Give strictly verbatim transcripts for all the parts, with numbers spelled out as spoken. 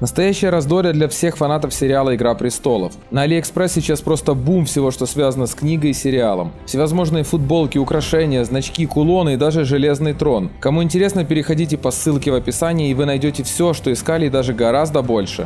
Настоящее раздорье для всех фанатов сериала «Игра престолов». На Алиэкспресс сейчас просто бум всего, что связано с книгой и сериалом. Всевозможные футболки, украшения, значки, кулоны и даже железный трон. Кому интересно, переходите по ссылке в описании, и вы найдете все, что искали, и даже гораздо больше.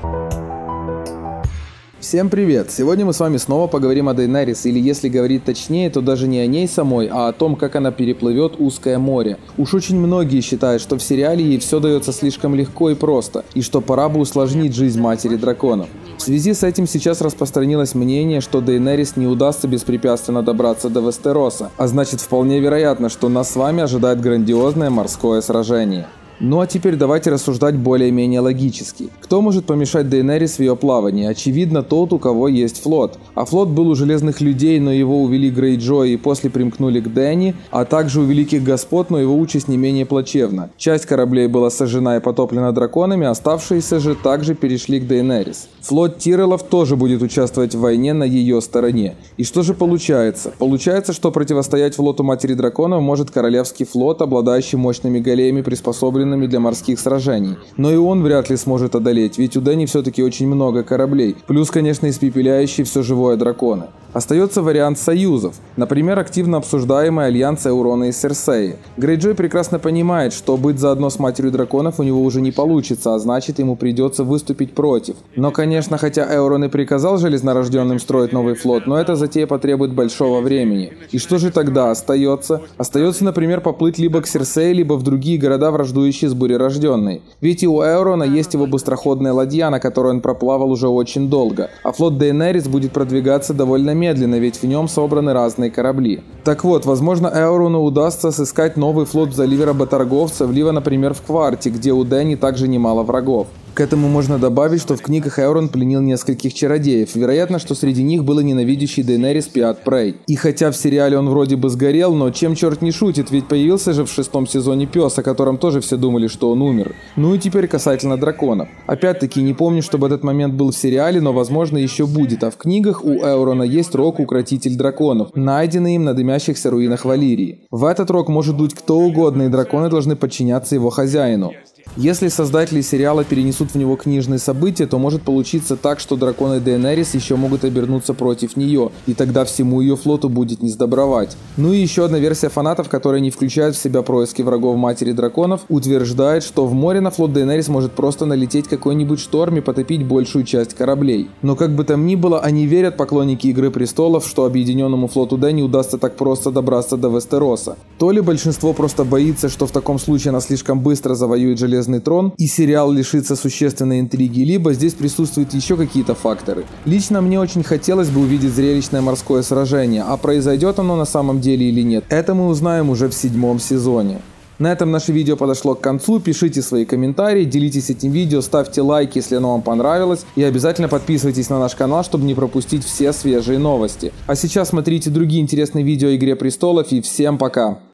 Всем привет! Сегодня мы с вами снова поговорим о Дейенерис, или если говорить точнее, то даже не о ней самой, а о том, как она переплывет узкое море. Уж очень многие считают, что в сериале ей все дается слишком легко и просто, и что пора бы усложнить жизнь матери драконов. В связи с этим сейчас распространилось мнение, что Дейенерис не удастся беспрепятственно добраться до Вестероса, а значит вполне вероятно, что нас с вами ожидает грандиозное морское сражение. Ну а теперь давайте рассуждать более-менее логически. Кто может помешать Дейенерис в ее плавании? Очевидно, тот, у кого есть флот. А флот был у Железных Людей, но его увели Грейджои и после примкнули к Дэнни, а также у Великих Господ, но его участь не менее плачевна. Часть кораблей была сожжена и потоплена драконами, оставшиеся же также перешли к Дейенерис. Флот Тиреллов тоже будет участвовать в войне на ее стороне. И что же получается? Получается, что противостоять флоту Матери Драконов может Королевский флот, обладающий мощными галеями, приспособленными для морских сражений. Но и он вряд ли сможет одолеть, ведь у Дэнни все-таки очень много кораблей, плюс, конечно, испепеляющие все живое драконы. Остается вариант союзов, например, активно обсуждаемый альянс Эурона и Серсеи. Грейджой прекрасно понимает, что быть заодно с Матерью Драконов у него уже не получится, а значит ему придется выступить против. Но, конечно, хотя Эурон и приказал Железнорожденным строить новый флот, но эта затея потребует большого времени. И что же тогда остается? Остается, например, поплыть либо к Серсеи, либо в другие города, враждующие с Бурерожденной. Ведь и у Эурона есть его быстроходная ладья, на которой он проплавал уже очень долго, а флот Дейенерис будет продвигаться довольно медленно. Медленно, ведь в нем собраны разные корабли. Так вот, возможно, Эурону удастся сыскать новый флот в заливе работорговцев, либо, например, в Кварте, где у Дэнни также немало врагов. К этому можно добавить, что в книгах Эурон пленил нескольких чародеев. Вероятно, что среди них был и ненавидящий Дейенерис Пиат Прей. И хотя в сериале он вроде бы сгорел, но чем черт не шутит, ведь появился же в шестом сезоне пес, о котором тоже все думали, что он умер. Ну и теперь касательно драконов. Опять-таки, не помню, чтобы этот момент был в сериале, но возможно еще будет. А в книгах у Эурона есть рог Укротитель драконов, найденный им на дымящихся руинах Валирии. В этот рог может дуть кто угодно, и драконы должны подчиняться его хозяину. Если создатели сериала перенесут в него книжные события, то может получиться так, что драконы Дейенерис еще могут обернуться против нее, и тогда всему ее флоту будет не сдобровать. Ну и еще одна версия фанатов, которая не включает в себя происки врагов Матери Драконов, утверждает, что в море на флот Дейенерис может просто налететь какой-нибудь шторм и потопить большую часть кораблей. Но как бы там ни было, они верят, поклонники Игры Престолов, что объединенному флоту Дэнни удастся так просто добраться до Вестероса. То ли большинство просто боится, что в таком случае она слишком быстро завоюет Железный трон и сериал лишится существенной интриги, либо здесь присутствуют еще какие-то факторы. Лично мне очень хотелось бы увидеть зрелищное морское сражение, а произойдет оно на самом деле или нет, это мы узнаем уже в седьмом сезоне. На этом наше видео подошло к концу, пишите свои комментарии, делитесь этим видео, ставьте лайки, если оно вам понравилось, и обязательно подписывайтесь на наш канал, чтобы не пропустить все свежие новости. А сейчас смотрите другие интересные видео о Игре Престолов, и всем пока!